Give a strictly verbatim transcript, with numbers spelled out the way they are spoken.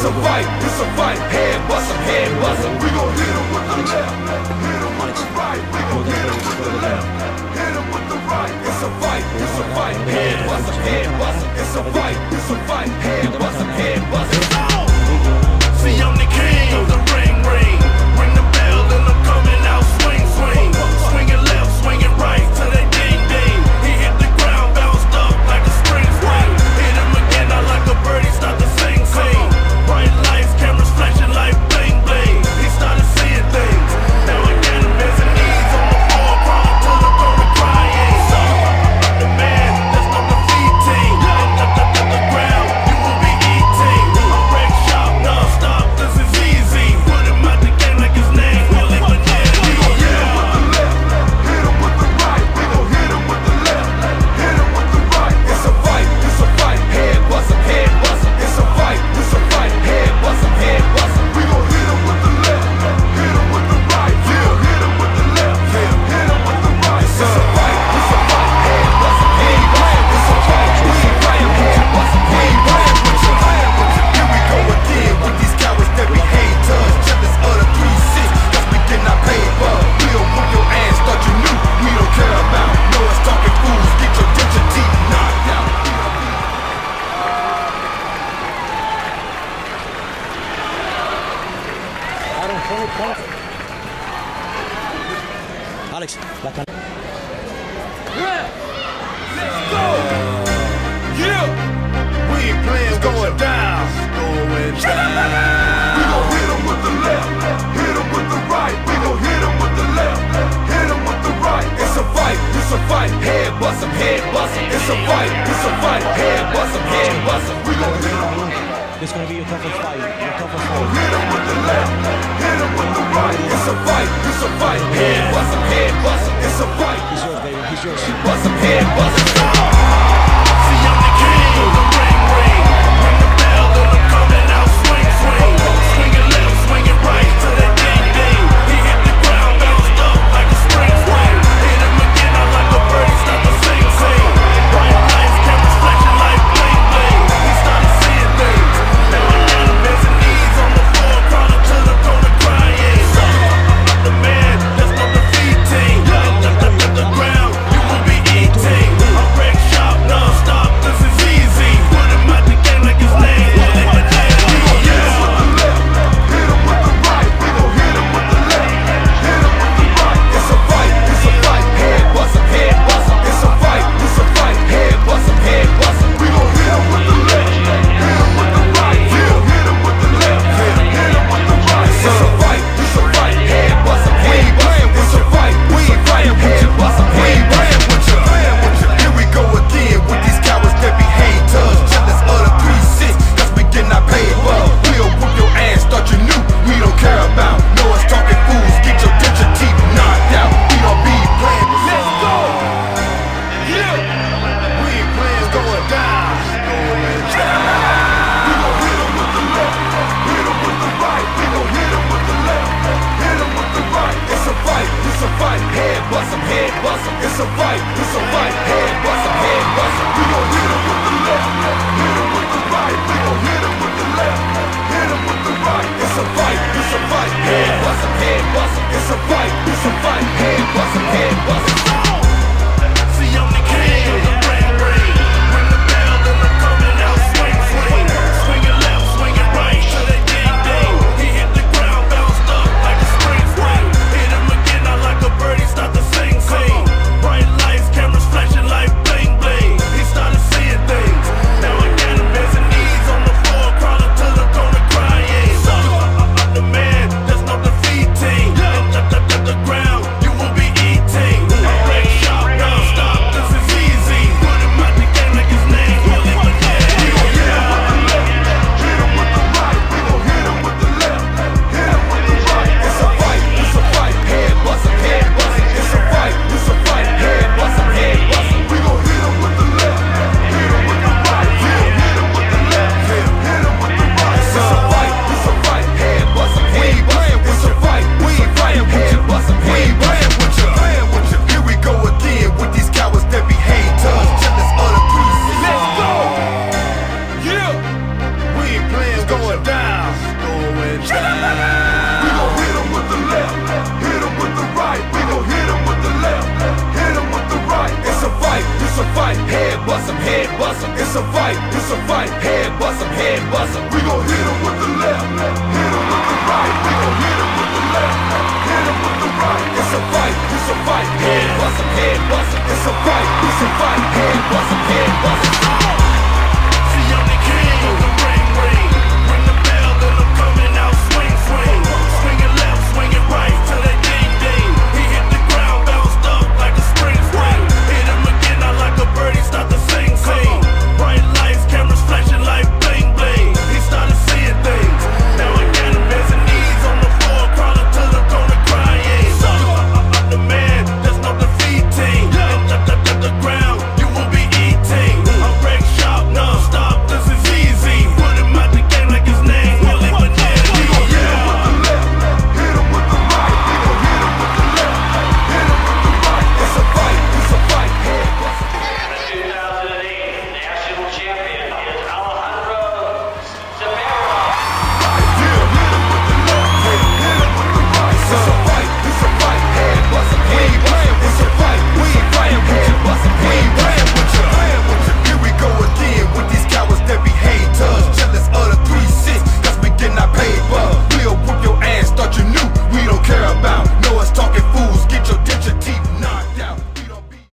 It's a fight, it's a fight. Head bust 'em, head bust 'em. We gon' hit 'em with the left, hit 'em with the right. We gon' hit 'em with the left, hit 'em with the right. It's a fight, it's a fight. Head bust 'em, head bust 'em. It's a fight, it's a fight. Head bust 'em, head bust 'em. See, I'm the king of the ring, ring. Ring the bell and I'm coming out, swing, swing. Swinging left, swinging right to that ding, ding. He hit the ground, bounced up like a spring, spring. Hit him again, I like a bird, he start to sing, sing. Bright lights, cameras flashing like bling, bling. He started seeing things. Now I got him as a knees on the floor, crawling to the corner crying. So, I'm the man, there's no defeating. And up, up, up the ground, you will be eating. I'm wreck shop, non-stop, this is easy. Put him out the game like his name, Willie Vanilli. We gon' hit 'em with the left, hit 'em with the right. We gon' hit 'em with the left, hit 'em with the right. It's a fight, it's a fight. Head bust 'em, head bust 'em. It's a fight, it's a fight. Head bust 'em, head bust 'em. We gon' hit 'em with the left, hit 'em with the right. Yeah, hit 'em with the left, yeah, hit 'em with the right. It's a fight, it's a fight. Head bust 'em, head bust 'em. It's a fight, it's a fight. Head bust 'em, head bust 'em. Here we go again with these cowards that behave to us. Jealous of the three six, cause we did not pay for. We'll whoop your ass, thought you knew. We don't care about noise talking fools. Get your denture teeth knocked out. Alex, la can- Let's go! Yeah! We ain't playing, going down. Going down. We gon' hit 'em with the left, hit 'em with the right. We gon' hit 'em with the left, hit 'em with the right. It's a fight, it's a fight. Head bust 'em, head bust 'em. It's a fight, it's a fight. Head bust 'em, head bust 'em. We gon' hit 'em. This is gonna be your toughest fight. Your toughest Hit fight. 'em with the left, hit 'em with the right. It's a fight, it's a fight. Head bust 'em, head bust 'em. It's a fight. He's yours, baby. He's yours. Bust 'em, head bust 'em. See, I'm the king of the ring, ring. Ring the bell and I'm coming out, swing, swing. Swinging left, swinging right to that ding, ding. He hit the ground, bounced up like a spring, spring. Hit him again, I like a bird, he start to sing, sing. Bright lights, cameras flashing like bling, bling. He started seeing things. Now I got him as a knees on the floor, crawling to the corner crying. So, I'm the man, there's no defeating. And up, up, up the ground, you will be eating. I'm wreck shop, non-stop, this is easy. Put him out the game like his name, Willie Vanilli. Hit 'em with the left, hit 'em with the right. We gon' hit 'em with the left, hit 'em with the right. It's a fight, it's a fight. Head bust 'em, head bust 'em. It's a fight, it's a fight. Head bust 'em, head bust 'em. We gon' hit 'em with the left, hit 'em with the right. Yeah, hit 'em with the left, yeah, hit 'em with the right. It's a fight, it's a fight. Head bust 'em, head bust 'em. It's a fight, it's a fight. Head bust 'em, head bust 'em. With you, here we go again with these cowards that behave to us. Jealous of the three six, cause we did not pay for. We'll whoop your ass, thought you knew. We don't care about noise talking fools. Get your denture teeth knocked out. We don't be playing. Let's go! Yeah! We ain't playing, going down. Going down. We gon' hit 'em with the left, hit 'em with the right. We gon' hit 'em with the left, hit 'em with the right. It's a fight, it's a fight. Head bust 'em, head bust 'em. It's a fight, it's a fight. Head bust 'em, head bust 'em. We gon' hit 'em with the left, hit 'em with the right. We gon' hit 'em with the left, hit 'em with the right. It's a fight, it's a fight. Head bust 'em, head bust 'em. It's a fight, it's a fight. Head bust 'em, head bust 'em. See, I'm the king of the ring, ring. Ring the bell and I'm coming out, swing, swing. Swinging left, swinging right to that ding, ding. He hit the ground, bounced up like a spring, spring. Hit him again, I like a bird, he start to sing, sing. Bright lights, cameras flashing like bling, bling. He started seeing things. Now I got him as a knees on the floor, crawling to the corner crying. So, I'm the man, there's no defeating. And up, up, up the ground, you will be eating. I'm wreck shop, non-stop, this is easy. Put him out the game like his name, Willie Vanilli. Hit 'em with the right, we gon' hit 'em with the left, hit 'em with the right. It's a fight, it's a fight. Head bust 'em, head bust 'em. It's a fight, it's a fight. Head bust 'em, head bust 'em. We gon' hit 'em with the left, hit 'em with the right. Yeah, hit 'em with the left, yeah, hit 'em with the right. It's a fight, it's a fight. Head bust 'em, head bust 'em. It's a fight, it's a fight. Head bust 'em, head bust 'em. With you, with you. Here we go again with these cowards that behave to us. Jealous of the three six. Let's go! Yeah! We ain't playing, going down. We gon' hit him with the left, hit him with the right. We gon' hit him with the left, hit him with the right. It's a fight, it's a fight, head bust him, head bust him. It's a fight, it's a fight, head bust him, head bust him. We gon' hit him with the left, hit him with the right. We gon' hit him with the left, hit him with the right. It's a fight, it's a fight, head bust him, head bust him. It's a fight, it's a fight, head bust him, head bust him.